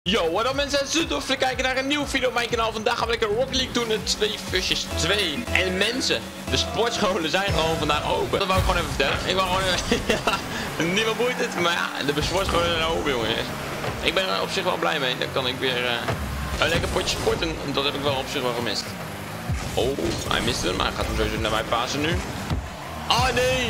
Yo, wat dan mensen, super tof te kijken naar een nieuwe video op mijn kanaal. Vandaag gaan we lekker Rocket League doen, 2 vs 2. En mensen, de sportscholen zijn gewoon vandaag open. Dat wou ik gewoon even vertellen. Ik wou gewoon even, niemand boeit het, maar ja, de sportscholen zijn open, jongens. Ik ben er op zich wel blij mee. Dan kan ik weer een lekker potje sporten. Dat heb ik wel op zich wel gemist. Oh, hij miste hem, maar hij gaat hem sowieso naar mij pasen nu. Oh nee!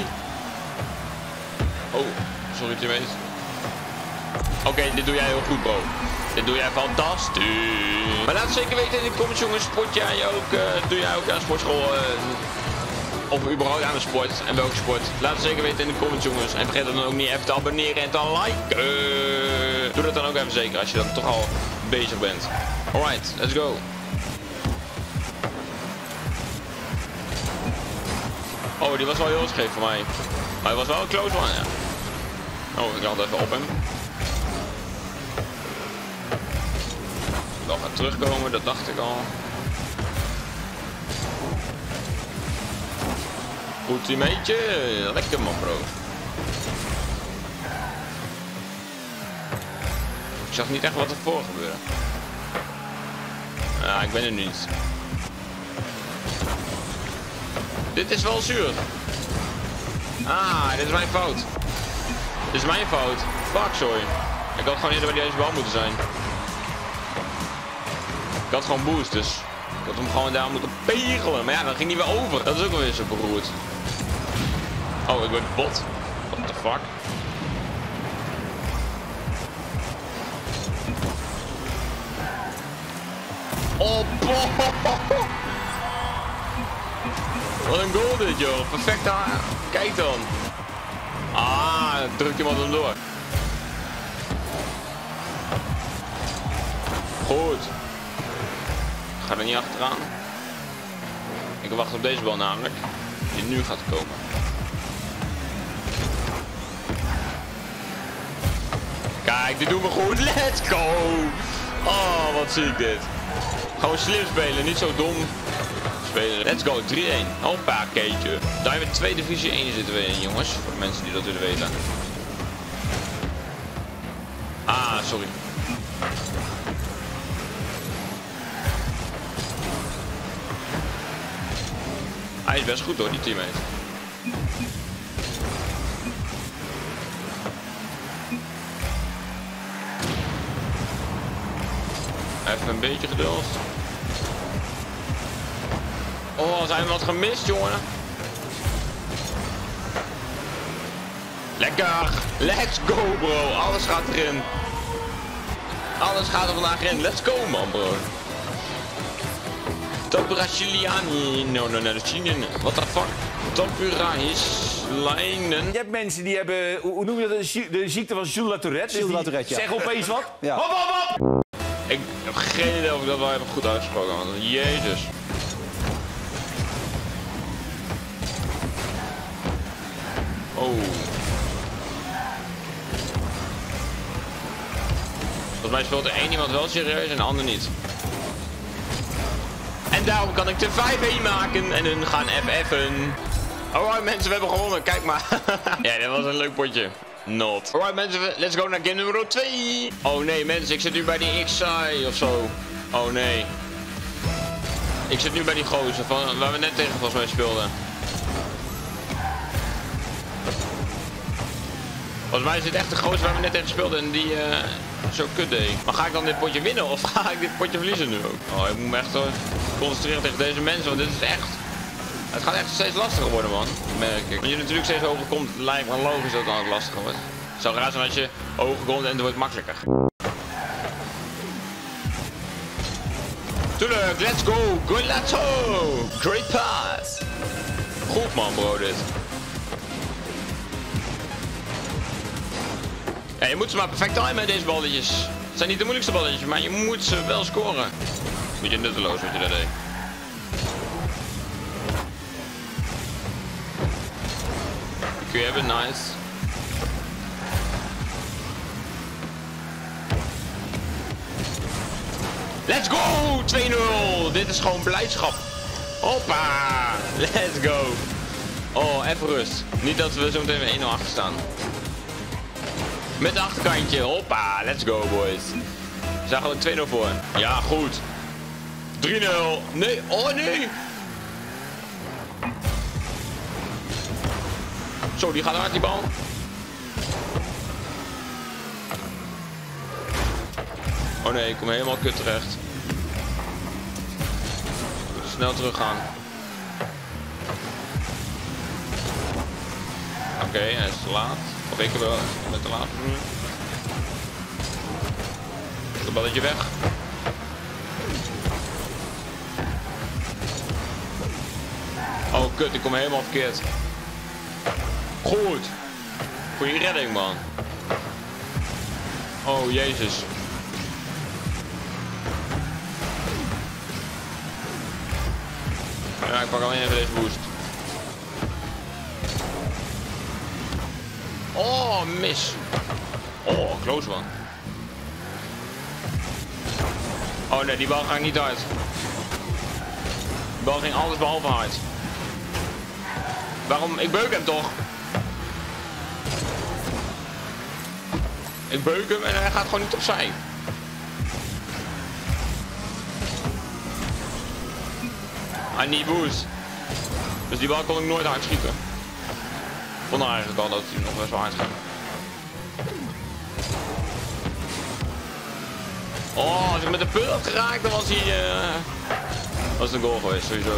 Oh, sorry teammates. Oké, dit doe jij heel goed, bro. Dit doe jij fantastisch. Maar laat het zeker weten in de comments, jongens. Sport jij ook, doe jij ook aan de sportschool? Of überhaupt aan de sport? En welke sport? Laat het zeker weten in de comments, jongens. En vergeet dan ook niet even te abonneren en te liken. Doe dat dan ook even zeker, als je dan toch al bezig bent. Alright, let's go. Oh, die was wel heel scheef voor mij. Maar hij was wel een close one, ja. Oh, ik had even op hem. Wel gaat terugkomen, dat dacht ik al. Goed teammateje, lekker man bro. Ik zag niet echt wat er voor gebeurde. Ja, ik ben er niet. Dit is wel zuur. Ah, dit is mijn fout. Dit is mijn fout. Fuck, sorry. Ik had gewoon eerder bij deze bal moeten zijn. Ik had gewoon boost, dus ik had hem gewoon daar moeten pegelen. Maar ja, dan ging hij weer over. Dat is ook wel weer zo beroerd. Oh, ik word bot. What the fuck? Oh, wat een goal dit, joh. Perfect aan. Kijk dan. Ah, drukt iemand hem door. Goed. Ik ga er niet achteraan. Ik wacht op deze bal namelijk. Die nu gaat komen. Kijk, dit doen we goed. Let's go. Oh, wat zie ik dit. Gewoon slim spelen, niet zo dom spelen. Let's go, 3-1. Hoppa, keetje. Daar hebben we 2 divisie 1 zitten we in, jongens. Voor de mensen die dat willen weten. Ah, sorry. Hij is best goed hoor, die teammate. Even een beetje geduld. Oh, zijn we wat gemist, jongen. Lekker. Let's go, bro. Alles gaat erin. Alles gaat er vandaag in. Let's go, man, bro. Top Braziliani. No, what the fuck? Top Brazilianen. Je hebt mensen die hebben, hoe noem je dat, de ziekte van Jules Latourette. Jules Latourette, ja. Zeg opeens wat. Ja. Hop, hop, hop. Ik heb geen idee of ik dat wel even goed uitgesproken had. Jezus. Oh. Volgens mij speelt er één iemand wel serieus en de ander niet. En daarom kan ik de 5-1 maken en hun gaan FF'en. Alright mensen, we hebben gewonnen. Kijk maar. Ja, dit was een leuk potje. Not. Alright mensen, let's go naar game nummer 2. Oh nee mensen, ik zit nu bij die XI of zo. Oh nee. Ik zit nu bij die gozer van, waar we net tegen volgens mij speelden. Volgens mij is dit echt de gozer waar we net tegen speelden en die zo kut deed. Maar ga ik dan dit potje winnen of ga ik dit potje verliezen nu ook? Oh, ik moet me echt concentreren tegen deze mensen, want dit is echt... Het gaat echt steeds lastiger worden, man. Merk ik. Want je natuurlijk steeds hoger komt, lijkt me logisch dat het dan ook lastiger wordt. Het zou raar zijn als je hoger komt en het wordt makkelijker. Tuurlijk, let's go! Golazo! Great pass! Goed man, bro, dit. Ja, je moet ze maar perfect timen met deze balletjes. Het zijn niet de moeilijkste balletjes, maar je moet ze wel scoren. Moet je nutteloos wat je dat deed. Kun je hebben, nice. Let's go! 2-0! Dit is gewoon blijdschap. Hoppa! Let's go! Oh, even rust. Niet dat we zo meteen weer 1-0 achter staan. Met een achterkantje. Hoppa, let's go boys. We zijn gewoon 2-0 voor. Ja, goed. 3-0. Nee, oh nee. Zo, die gaat hard, die bal. Oh nee, ik kom helemaal kut terecht. We moeten snel terug gaan. Oké, hij is te laat. Of ik ben te laat. Het balletje weg. Oh kut, ik kom helemaal verkeerd. Goed. Goeie redding, man. Oh jezus. Ja, ik pak alleen even deze boost. Oh, mis. Oh, close one. Oh nee, die bal ging niet uit. Die bal ging alles behalve hard. Waarom? Ik beuk hem toch? Ik beuk hem en hij gaat gewoon niet opzij. I need boost. Dus die bal kon ik nooit hard schieten. Ik vond eigenlijk al dat hij nog best wel hard ging. Oh, als ik met de pul had geraakt, dan was hij... was het een goal geweest, sowieso.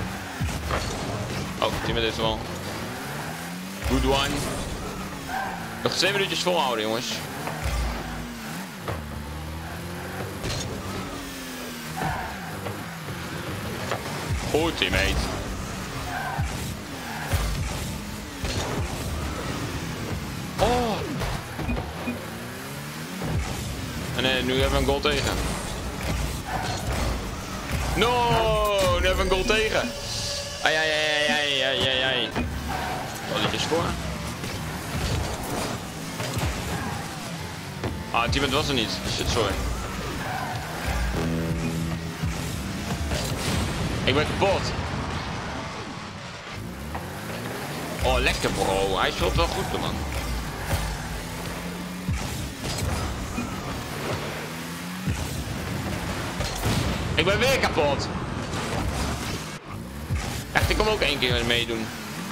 Oh, die met deze wel. Good one. Nog 2 minuutjes volhouden, jongens. Goed, teammate. Oh. En nee, nu hebben we een goal tegen. No, nu hebben we een goal tegen. Ai, ai, ai, ai, ai, ai, ai. Balletjes voor. Ah, het teammate was er niet. Shit, sorry. Ik ben kapot. Oh, lekker bro. Hij speelt wel goed, man. Ik ben weer kapot. Echt, ik kom ook 1 keer meedoen.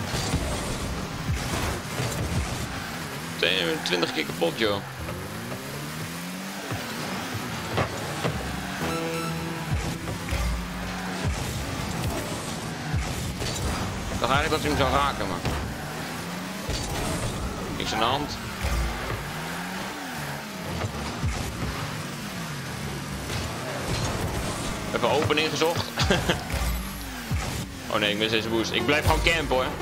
20 keer kapot, joh. Ik dacht eigenlijk dat hij hem zou raken, maar... Niks aan de hand. Even opening gezocht. Oh nee, ik mis deze boost. Ik blijf gewoon campen, hoor.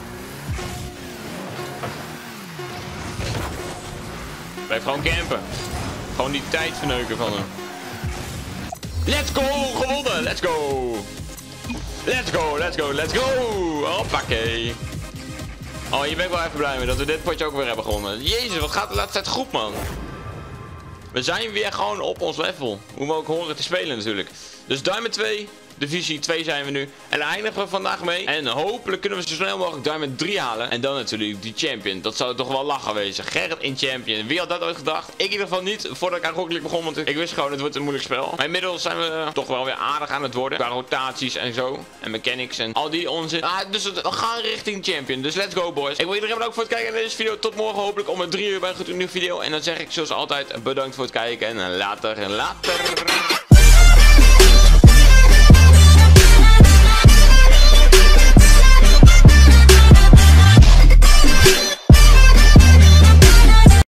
Ik blijf gewoon campen. Gewoon die tijd verneuken van hem. Let's go! Gewonnen! Let's go! Let's go, let's go, let's go! Hoppakee. Oh, hier ben ik wel even blij mee dat we dit potje ook weer hebben gewonnen. Jezus, wat gaat de laatste tijd goed, man. We zijn weer gewoon op ons level. Hoe we ook horen te spelen natuurlijk. Dus Diamond 2, Divisie 2 zijn we nu. En daar eindigen we vandaag mee. En hopelijk kunnen we zo snel mogelijk Diamond 3 halen. En dan natuurlijk die Champion. Dat zou toch wel lachen wezen. Gerrit in Champion. Wie had dat ooit gedacht? Ik in ieder geval niet. Voordat ik aan Rocket League begon. Want ik wist gewoon het wordt een moeilijk spel. Maar inmiddels zijn we toch wel weer aardig aan het worden. Qua rotaties en zo. En mechanics en al die onzin. Dus we gaan richting Champion. Dus let's go, boys. Ik wil iedereen bedanken voor het kijken naar deze video. Tot morgen hopelijk om 3 uur bij een nieuwe video. En dan zeg ik zoals altijd bedankt voor het kijken. En later.